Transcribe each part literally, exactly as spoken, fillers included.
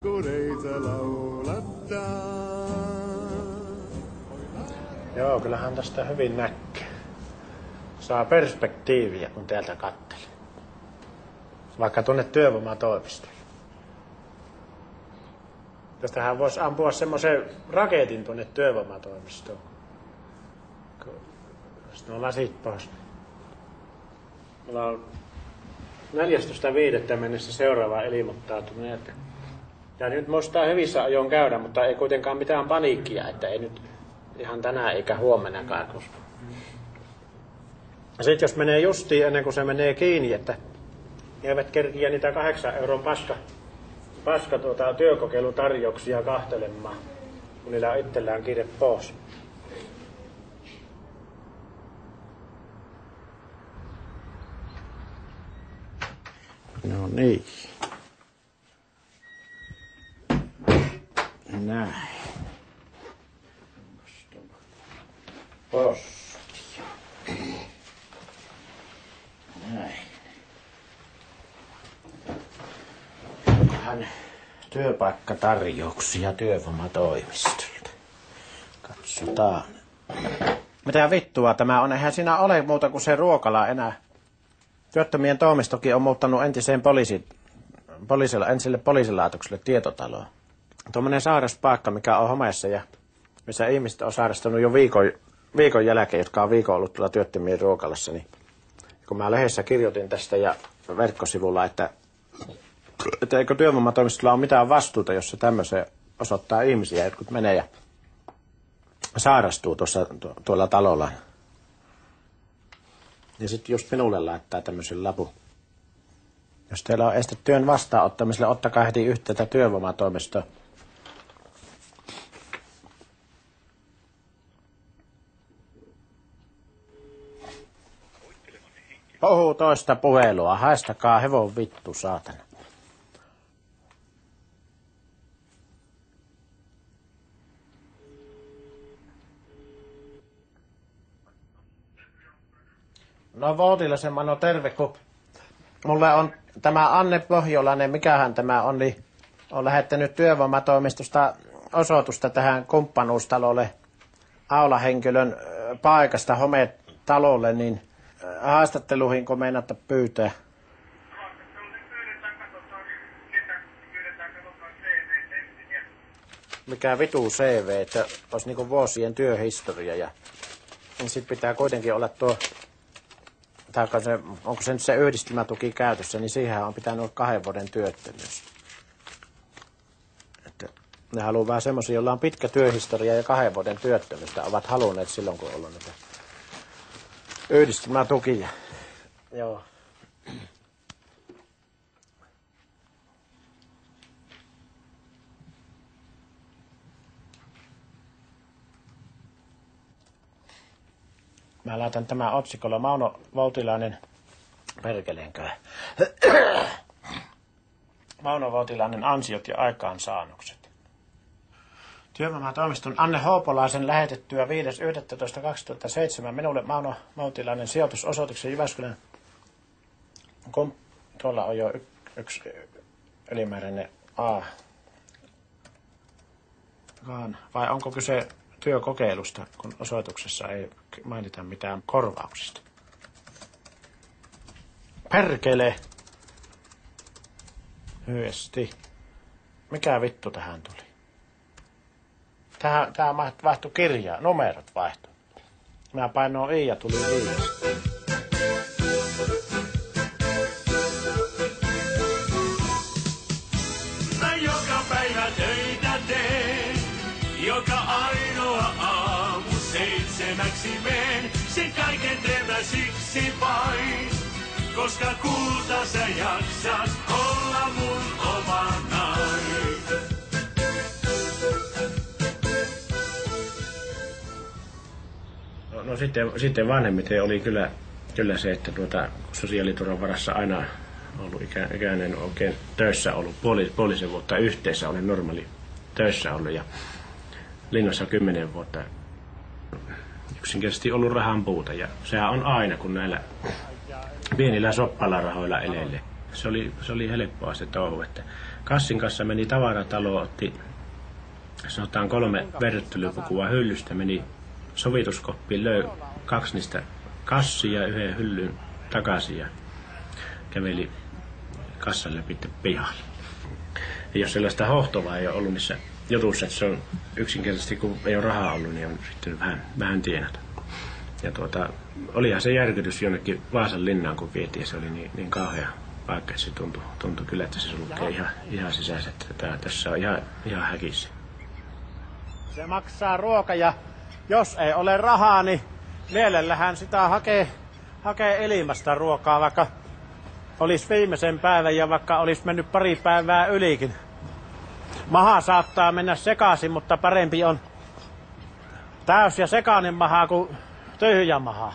Joo, kyllähän tästä hyvin näkee. Saa perspektiiviä, kun täältä kattelee. Vaikka tuonne työvoimatoimistolle. Tästähän voisi ampua semmoisen raketin tuonne työvoimatoimistoon. Sitten on lasit pois. Mulla on neljästoista viidettä mennessä seuraava ilmoittautuminen. Ja nyt muistaa hyvissä ajoin käydä, mutta ei kuitenkaan mitään paniikkia, että ei nyt ihan tänään eikä huomennakaan. Sitten jos menee justiin ennen kuin se menee kiinni, että eivät kerkiä niitä kahdeksan euron paska, paska tuota, työkokeilutarjouksia kahtelemaan, kun niillä on itsellään kiire pois. No niin. Näin. Postia. Näin. Onkohan työpaikkatarjouksia työvoimatoimistolta? Katsotaan. Mitä vittua tämä on? Eihän siinä ole muuta kuin se ruokala enää. Työttömien toimistokin on muuttanut entiseen poliisi, poliisilla, entiselle poliisilaitokselle tietotaloon. Tuommoinen sairaspaikka, mikä on homeessa ja missä ihmiset on sairastunut jo viikon, viikon jälkeen, jotka on viikon ollut tuolla työttömien ruokalassa. Niin kun mä lehdessä kirjoitin tästä ja verkkosivulla, että, että eikö työvoimatoimistolla ole mitään vastuuta, jos se tämmöiseen osoittaa ihmisiä, jotkut menee ja sairastuu tuossa, tuolla talolla. Ja sitten just minulle laittaa tämmöisen lapun. Jos teillä on este työn vastaanottamiselle, ottakaa heti yhteyttä työvoimatoimistoon. Puhuu toista puhelua. Haistakaa hevon vittu, saatana. No Voutilla semmoinen terve, kun mulle on tämä Anne Pohjolainen, mikähän tämä on, niin on lähettänyt työvoimatoimistosta osoitusta tähän kumppanuustalolle aulahenkilön paikasta hometalolle, niin haastatteluihin kun meinatta pyytää. Mikä vitu C V, että olisi niinku vuosien työhistoria ja niin sit pitää kuitenkin olla tuo, se, onko se nyt se yhdistelmätuki käytössä, niin siihen on pitänyt olla kahden vuoden työttömyys. Että ne haluaa vähän semmoisia, joilla on pitkä työhistoria ja kahden vuoden työttömyystä, ovat halunneet silloin, kun on ollut näitä yhdistelmätukia. Joo. Mä laitan tämän otsikolla Mauno Voutilainen, perkeleenkö. Mauno Voutilainen ansiot ja aikaansaannokset. Työvoimatoimiston Anne Hoopolaisen lähetettyä viides yhdestoista kaksituhattaseitsemän minulle Mauno Voutilainen sijoitusosoituksen Jyväskylän. Kom- Tuolla on jo y- yksi ylimääräinen A. Vai onko kyse työkokeilusta, kun osoituksessa ei mainita mitään korvauksista? Perkele! Hyesti. Mikä vittu tähän tuli? Tähän, tähän vaihtui kirjaa, numerot vaihtui. Mä painoin I ja tuli viisi. Mä joka päivä töitä teen, joka ainoa aamu seitsemäksi meen. Sen kaiken teen mä siksi vain, koska kulta sä jaksat olla mun oma nainen. No, no sitten, sitten vanhemmiten oli kyllä, kyllä se, että tuota, sosiaaliturvan varassa aina ollut ikä, ikäinen oikein töissä ollut, puoli, puolisen vuotta yhteensä olen normaali töissä ollut ja linnassa kymmenen vuotta yksinkertaisesti ollut rahan puuta ja sehän on aina kun näillä pienillä soppalarahoilla eleille. Se oli, se oli helppoa se touhu, että kassin kanssa meni tavaratalo, otti sanotaan kolme verryttelypukua hyllystä, meni sovituskoppiin, löi kaksi niistä kassia ja yhden hyllyn takaisin ja käveli kassan läpi pihalle. Ja jos sellaista hohtovaa ei ole ollut niissä jutuissa, että se on yksinkertaisesti, kun ei ole rahaa ollut, niin on sitten vähän, vähän tienata. Ja tuota, olihan se järkytys jonnekin Vaasan linnaan, kun vietiin, se oli niin, niin kauhea paikka, että se tuntui, tuntui kyllä, että se sulkee ihan, ihan sisäiset. Tää, tässä on ihan, ihan häkissä. Se maksaa ruoka ja jos ei ole rahaa, niin mielellähän sitä hakee, hakee elimasta ruokaa, vaikka olisi viimeisen päivän ja vaikka olisi mennyt pari päivää ylikin. Maha saattaa mennä sekaisin, mutta parempi on täys ja sekainen maha kuin tyhjä maha.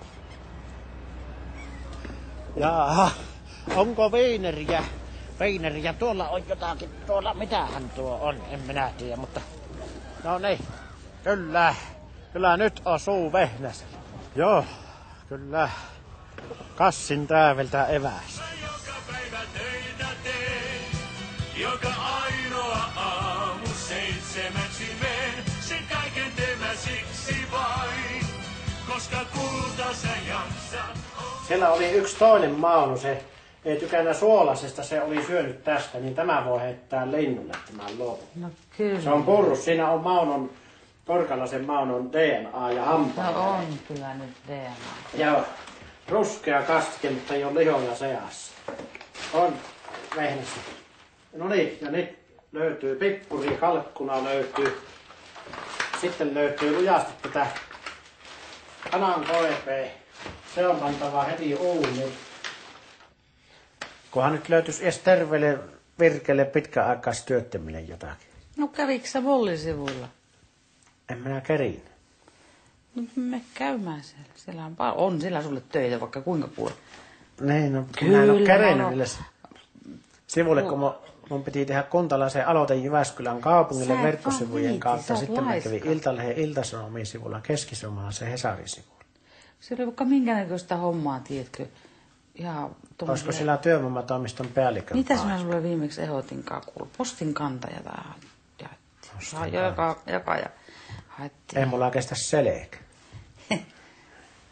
Jaha, onko viineriä? Viineriä, tuolla on jotakin, tuolla mitähän tuo on, en minä tiedä, mutta no niin, kyllä, kyllä nyt osuu vehnäs. Joo, kyllä, kassin täyveltä eväs. Joka päivä töitä teen, joka ainoa aamu seitsemäksi meen. Sen kaiken teemä siksi vain, koska kulta sä jaksat. Siellä oli yksi toinen Mauno, se ei tykännyt suolasesta, se oli syönyt tästä, niin tämä voi heittää linnulle tämän lopun. No kyllä. Se on purrus, siinä on Maunon, Porkalaisen Maunon D N A ja hampaa. No on kyllä nyt D N A. Ja ruskea kastike, mutta ei ole lihoja seassa. On vehnästä. No niin, ja nyt löytyy pippuri, kalkkuna löytyy. Sitten löytyy lujasti tätä kanan koipea. Se on pantava heti uuniin. Kunhan nyt löytyisi edes terveelle virkeelle pitkäaikaistyöttömille jotakin. No kävikö sä Vollin sivuilla? En minä kerin. No me käymään siellä. Siellä on, paljon. On siellä sulle töitä vaikka kuinka kuule. Niin, no Kyllä, minä en ole kerennyt no. niille sivulle, kun mun, mun piti tehdä kuntalaisen aloite Jyväskylän kaupungille Sä et verkkosivujen vaan viitsi, kautta. sä oot Sitten mä laiska. kävin Iltalehden Ilta-Sanomien sivulla, Keski-Suomalaisen Hesarin sivulla. Siellä ei vaikka minkä näköistä hommaa, tiedätkö? Ihan Olisiko sillä työvoimatoimiston päällikön Mitä paikka? mä sulle viimeksi ehdotinkaan kuulla? Postin kantaja tähän jaettiin. Joka, joka ja haettiin. Ei mulla kestä selkä.